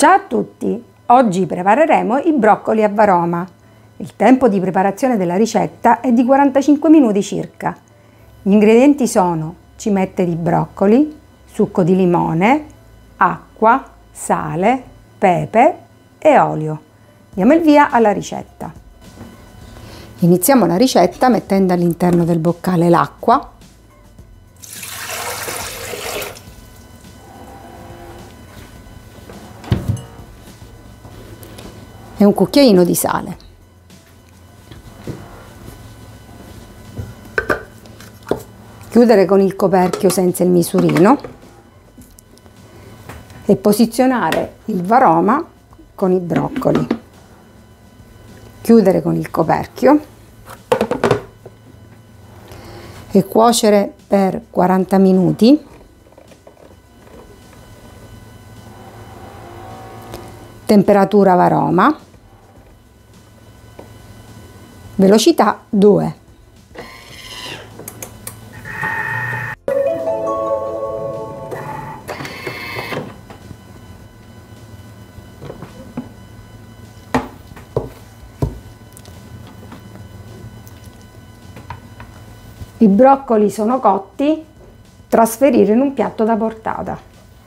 Ciao a tutti! Oggi prepareremo i broccoli a varoma. Il tempo di preparazione della ricetta è di 45 minuti circa. Gli ingredienti sono cimette di broccoli, succo di limone, acqua, sale, pepe e olio. Diamo il via alla ricetta. Iniziamo la ricetta mettendo all'interno del boccale l'acqua e un cucchiaino di sale. Chiudere con il coperchio senza il misurino e posizionare il varoma con i broccoli. Chiudere con il coperchio e cuocere per 40 minuti. Temperatura varoma. Velocità 2. I broccoli sono cotti, trasferire in un piatto da portata.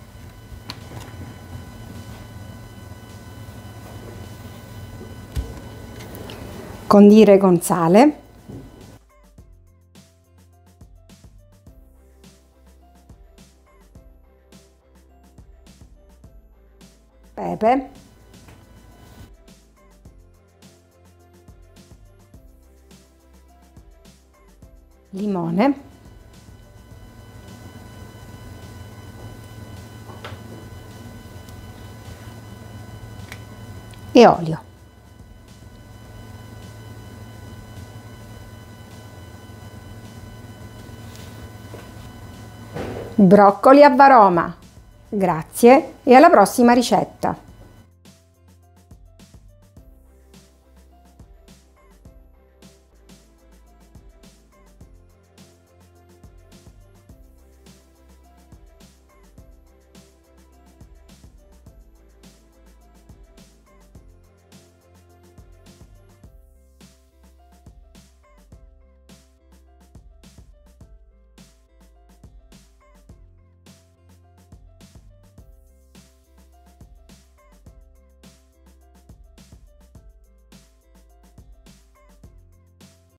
Condire con sale, pepe, limone e olio. Broccoli a varoma. Grazie e alla prossima ricetta!